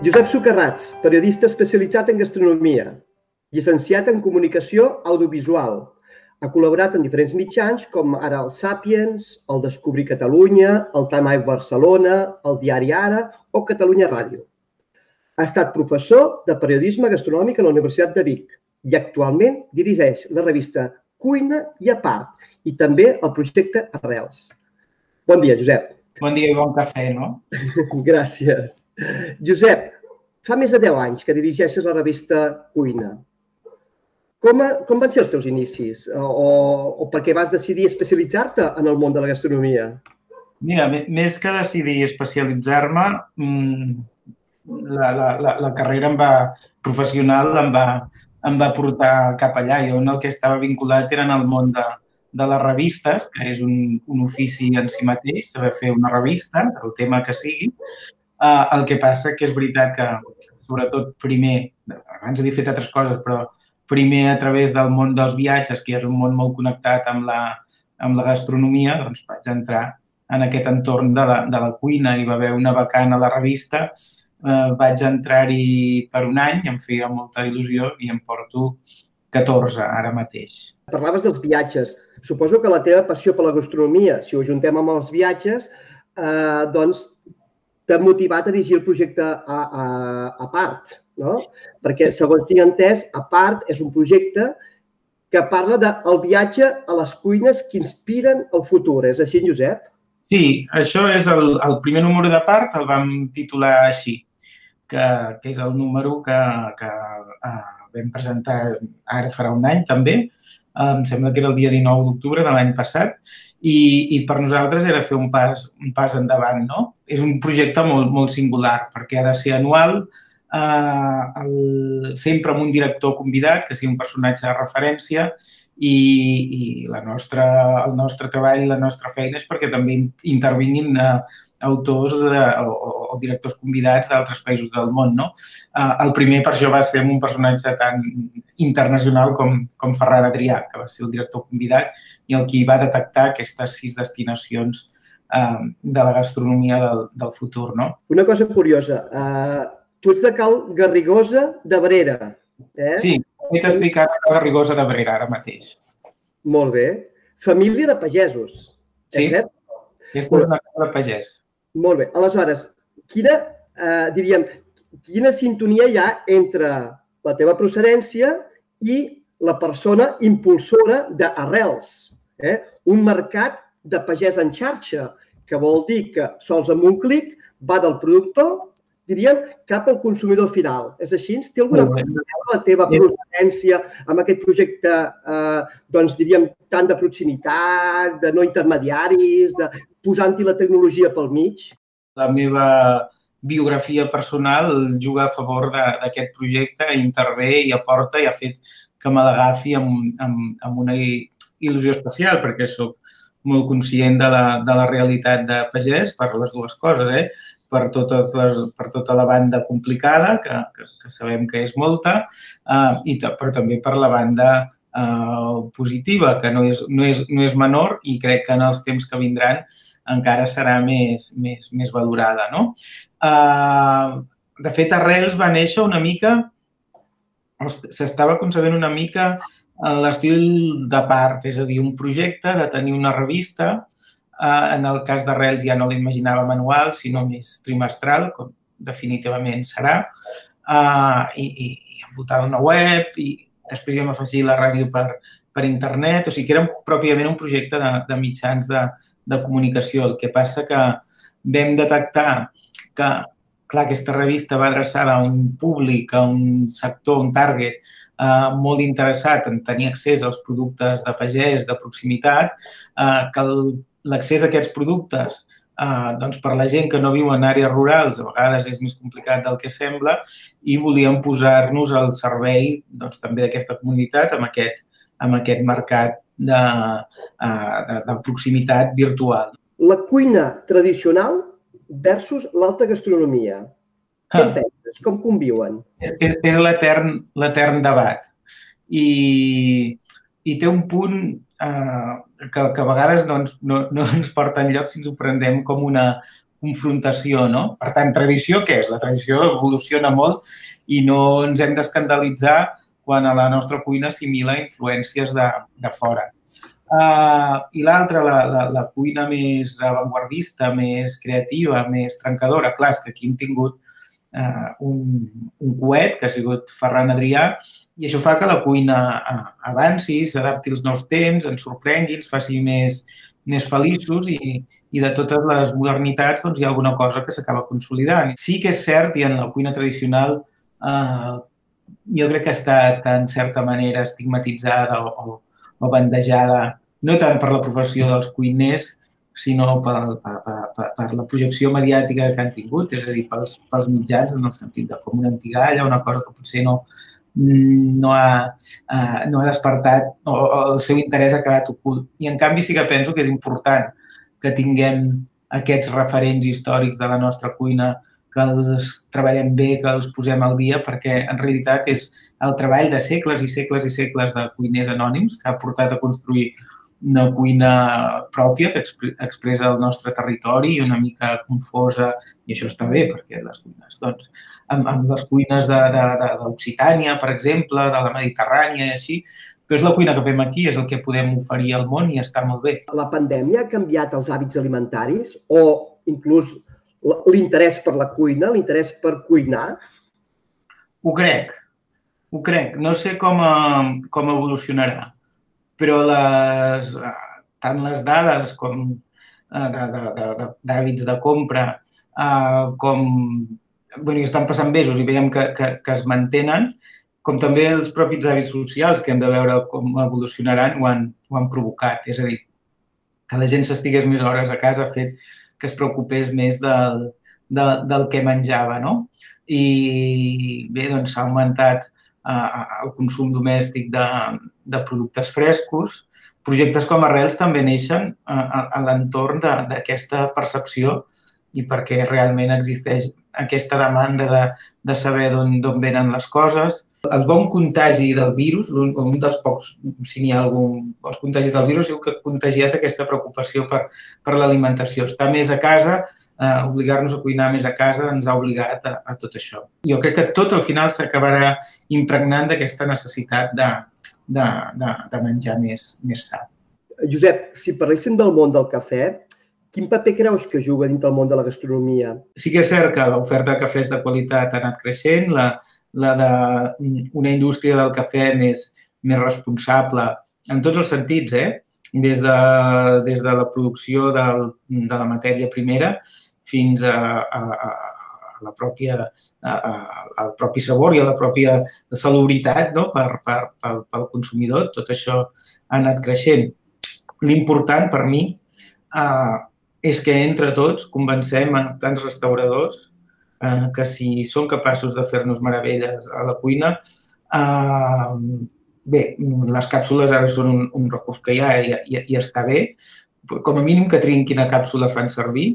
Josep Socarrats, periodista especialitzat en gastronomia, llicenciat en comunicació audiovisual. Ha col·laborat en diferents mitjans com ara el Sàpiens, el Descobrir Catalunya, el Time Out Barcelona, el Diari Ara o Catalunya Ràdio. Ha estat professor de periodisme gastronòmic a la Universitat de Vic i actualment dirigeix la revista Cuina i a part i també el projecte Arrels. Bon dia, Josep. Bon dia i bon cafè, no? Gràcies. Josep, fa més de 10 anys que dirigeixes la revista Cuina. Com van ser els teus inicis? O per què vas decidir especialitzar-te en el món de la gastronomia? Mira, més que decidir especialitzar-me, la carrera professional em va portar cap allà. Jo en el que estava vinculat era en el món de les revistes, que és un ofici en si mateix, saber fer una revista, el tema que sigui. El que passa que és veritat que, sobretot primer, abans havia fet altres coses, però primer a través del món dels viatges, que és un món molt connectat amb la gastronomia, doncs vaig entrar en aquest entorn de la cuina. Hi va haver una vacant a la revista, vaig entrar-hi per un any, em feia molta il·lusió i em porto 14 ara mateix. Parlaves dels viatges. Suposo que la teva passió per la gastronomia, si ho ajuntem amb els viatges, doncs t'ha motivat a dirigir el projecte a part, no? Perquè, segons tinc entès, a part és un projecte que parla del viatge a les cuines que inspiren el futur. És així, Josep? Sí, això és el primer número de part, el vam titular així, que és el número que vam presentar ara farà un any també. Em sembla que era el dia 19 d'octubre de l'any passat. I per nosaltres era fer un pas endavant, no? És un projecte molt singular perquè ha de ser anual, sempre amb un director convidat, que sigui un personatge de referència i el nostre treball, la nostra feina és perquè també intervinguin autors o directors convidats d'altres països del món, no? El primer per això va ser un personatge tan internacional com Ferran Adrià, que va ser el director convidat i el qui va detectar aquestes 6 destinacions de la gastronomia del futur, no? Una cosa curiosa, tu ets de Cal Garrigosa d'Abrera, eh? Sí, estic a Cal Garrigosa d'Abrera ara mateix. Molt bé. Família de pagesos. Sí, és una casa de pagès. Molt bé. Aleshores, quina sintonia hi ha entre la teva procedència i la persona impulsora d'Arrels, un mercat de pagès en xarxa, que vol dir que sols amb un clic va del productor, diríem, cap al consumidor final. És així? Té alguna cosa a veure la teva procedència amb aquest projecte, doncs diríem, tant de proximitat, de no intermediaris, de posant-hi la tecnologia pel mig? La meva biografia personal juga a favor d'aquest projecte, intervé i aporta i ha fet que me l'agafi amb una il·lusió especial, perquè soc molt conscient de la realitat de pagès per les dues coses, per tota la banda complicada, que sabem que és molta, però també per la banda positiva, que no és menor i crec que en els temps que vindran encara serà més valorada, no? De fet, Arrels va néixer una mica, s'estava concebent una mica en l'estil de part, és a dir, un projecte de tenir una revista. En el cas d'Arrels ja no l'imaginava manual, sinó més trimestral, com definitivament serà, i envoltada una web, i després hi vam afegir la ràdio per internet, o sigui que era pròpiament un projecte de mitjans de comunicació. El que passa que vam detectar que, clar, aquesta revista va adreçada a un públic, a un sector, un target molt interessat en tenir accés als productes de pagès, de proximitat, que l'accés a aquests productes, doncs per la gent que no viu en àrees rurals, a vegades és més complicat del que sembla i volíem posar-nos al servei també d'aquesta comunitat amb aquest mercat de proximitat virtual. La cuina tradicional versus l'alta gastronomia. Què en penses? Com conviuen? És l'etern debat. I té un punt que a vegades no ens porta enlloc si ens ho prendem com una confrontació, no? Per tant, tradició, què és? La tradició evoluciona molt i no ens hem d'escandalitzar quan a la nostra cuina assimila influències de fora. I l'altra, la cuina més avantguardista, més creativa, més trencadora, clar, és que aquí hem tingut un coet, que ha sigut Ferran Adrià, i això fa que la cuina avanci, s'adapti als nous temps, ens sorprengui, ens faci més feliços i de totes les modernitats doncs, hi ha alguna cosa que s'acaba consolidant. Sí que és cert, i en la cuina tradicional jo crec que ha estat en certa manera estigmatitzada o bandejada, no tant per la professió dels cuiners, sinó per la projecció mediàtica que han tingut, és a dir, pels mitjans, en el sentit de com una antigalla, una cosa que potser no ha despertat o el seu interès ha quedat ocult. I, en canvi, sí que penso que és important que tinguem aquests referents històrics de la nostra cuina, que els treballem bé, que els posem al dia, perquè en realitat és el treball de segles i segles i segles de cuiners anònims que ha portat a construir una cuina pròpia que expressa el nostre territori i una mica confosa, i això està bé, perquè les cuines, doncs, amb les cuines d'Occitània, per exemple, de la Mediterrània i així, que és la cuina que fem aquí, és el que podem oferir al món i està molt bé. La pandèmia ha canviat els hàbits alimentaris o inclús l'interès per la cuina, l'interès per cuinar? Ho crec. No sé com evolucionarà, però tant les dades com d'hàbits de compra com estan passant mesos i veiem que es mantenen, com també els propis hàbits socials que hem de veure com evolucionaran ho han provocat. És a dir, que la gent s'estigués més hores a casa ha fet que es preocupés més del que menjava, no? I bé, doncs s'ha augmentat el consum domèstic de productes frescos. Projectes com Arrels també neixen a l'entorn d'aquesta percepció i perquè realment existeix aquesta demanda de saber d'on venen les coses. El bon contagi del virus, un dels pocs, si n'hi ha algun, els contagis del virus, és que ha contagiat aquesta preocupació per l'alimentació. Estar més a casa, obligar-nos a cuinar més a casa, ens ha obligat a tot això. Jo crec que tot al final s'acabarà impregnant d'aquesta necessitat de menjar més sa. Josep, si parléssim del món del cafè, quin paper creus que juga dins del món de la gastronomia? Sí que és cert que l'oferta de cafès de qualitat ha anat creixent, la d'una indústria del cafè més responsable en tots els sentits, des de la producció de la matèria primera fins al propi sabor i a la pròpia salubritat pel consumidor. Tot això ha anat creixent. L'important per mi és que entre tots convencem a tants restauradors que si són capaços de fer-nos meravelles a la cuina, bé, les càpsules ara són un recurs que hi ha i està bé, com a mínim que triguin quina càpsula fan servir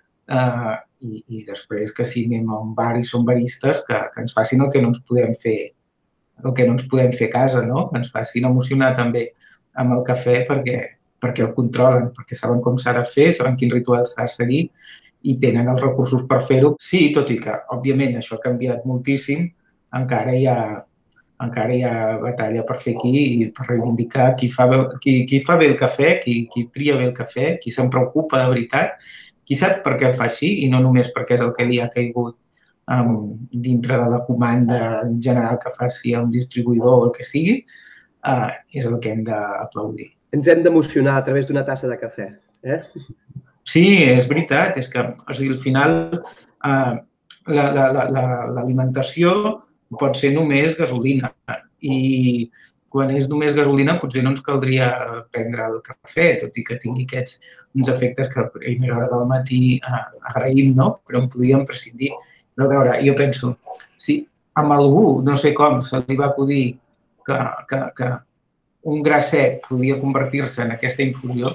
i després que si anem a un bar i som baristes que ens facin el que no ens podem fer a casa, no? Que ens facin emocionar també amb el cafè perquè el controlen, perquè saben com s'ha de fer, saben quin ritual s'ha de seguir i tenen els recursos per fer-ho. Sí, tot i que, òbviament, això ha canviat moltíssim, encara hi ha batalla per fer aquí i per reivindicar qui fa bé el cafè, qui tria bé el cafè, qui se'n preocupa de veritat, qui sap per què el fa així i no només perquè és el que li ha caigut dintre de la comanda general que faci a un distribuïdor o el que sigui, és el que hem d'aplaudir. Ens hem d'emocionar a través d'una tassa de cafè, Sí, és veritat. És que, al final, l'alimentació pot ser només gasolina i quan és només gasolina potser no ens caldria prendre el cafè, tot i que tingui uns efectes que a primera hora del matí agraïm, no? Però en podíem prescindir. Però a veure, jo penso, si amb algú, no sé com, se li va acudir que un gra sec podia convertir-se en aquesta infusió,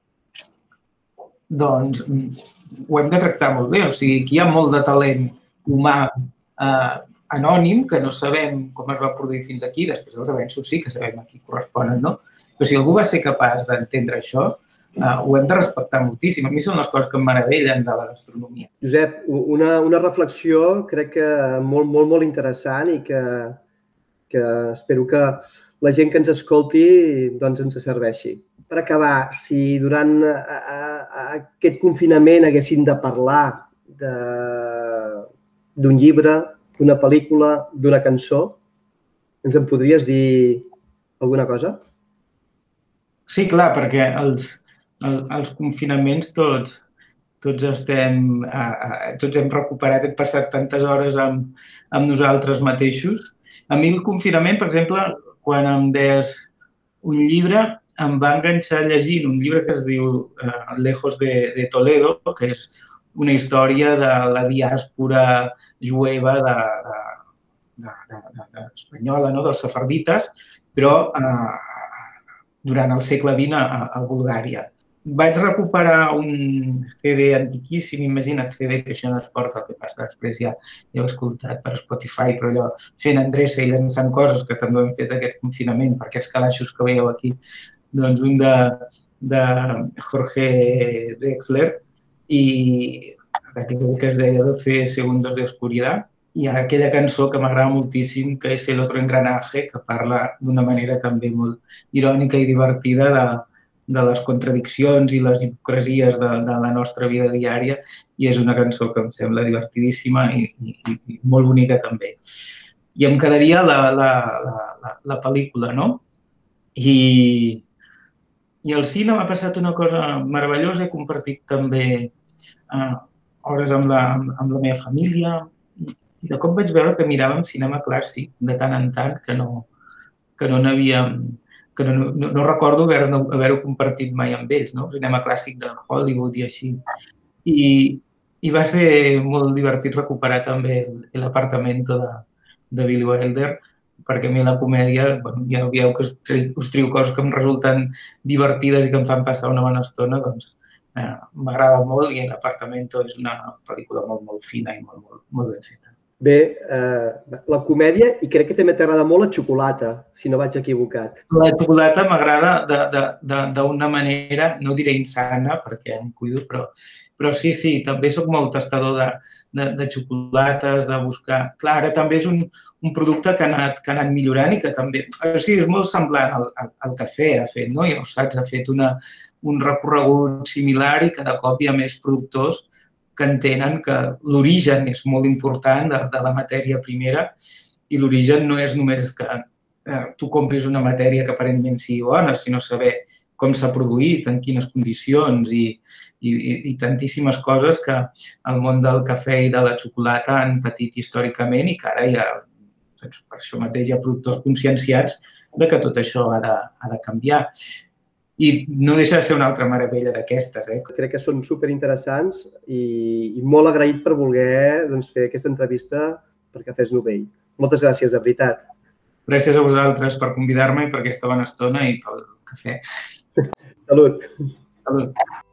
doncs ho hem de tractar molt bé. O sigui, aquí hi ha molt de talent humà anònim que no sabem com es va produir fins aquí. Després els avenços sí que sabem a qui corresponen, no? Però si algú va ser capaç d'entendre això, ho hem de respectar moltíssim. A mi són les coses que em meravellen de la gastronomia. Josep, una reflexió crec que molt, molt, molt interessant i que espero que la gent que ens escolti doncs ens serveixi. Per acabar, si durant aquest confinament haguessin de parlar d'un llibre, d'una pel·lícula, d'una cançó, ens en podries dir alguna cosa? Sí, clar, perquè els confinaments tots hem recuperat, hem passat tantes hores amb nosaltres mateixos. A mi el confinament, per exemple, quan em deies un llibre, em va enganxar llegint un llibre que es diu Lejos de Toledo, que és una història de la diàspora jueva espanyola, dels sefardites, però durant el segle XX a Bulgària. Vaig recuperar un CD antiquíssim, imagina't, CD que això no es porta, el que passa després ja he escoltat per Spotify, però allò fent endreça i llançant coses que també hem fet aquest confinament, per aquests calaixos que veieu aquí, doncs un de Jorge Drexler i d'aquell que es deia 12 segundos de oscuridad, i aquella cançó que m'agrada moltíssim, que és El otro engranaje, que parla d'una manera també molt irònica i divertida de les contradiccions i les hipocresies de la nostra vida diària, i és una cançó que em sembla divertidíssima i molt bonica també. I em quedaria la pel·lícula, no? I al cine m'ha passat una cosa meravellosa, he compartit també hores amb la meva família, i de cop vaig veure que miràvem cinema clàssic de tant en tant, que no recordo haver-ho compartit mai amb ells, no? Cinema clàssic de Hollywood i així. I va ser molt divertit recuperar també l'Apartamento de Billy Wilder, perquè a mi la comèdia, ja veieu que us trio coses que em resulten divertides i que em fan passar una bona estona, doncs m'agrada molt i l'Apartamento és una pel·lícula molt, molt fina i molt ben feta. Bé, la comèdia, i crec que també t'agrada molt la xocolata, si no vaig equivocat. La xocolata m'agrada d'una manera, no diré insana, perquè em cuido, però sí, també soc molt tastador de xocolates, de buscar... Clar, ara també és un producte que ha anat millorant i que també... O sigui, és molt semblant al cafè, ha fet, no? Ja ho saps, ha fet un recorregut similar i cada cop hi ha més productors que entenen que l'origen és molt important de la matèria primera i l'origen no és només que tu compris una matèria que aparentment sigui bona, sinó saber com s'ha produït, en quines condicions i tantíssimes coses que el món del cafè i de la xocolata han patit històricament i que ara hi ha, per això mateix, hi ha productors conscienciats de que tot això ha de canviar. I no deixa de ser una altra meravella d'aquestes. Crec que són superinteressants i molt agraït per voler fer aquesta entrevista per Cafès Novell. Moltes gràcies, de veritat. Gràcies a vosaltres per convidar-me i per aquesta bona estona i pel cafè. Salut. Salut.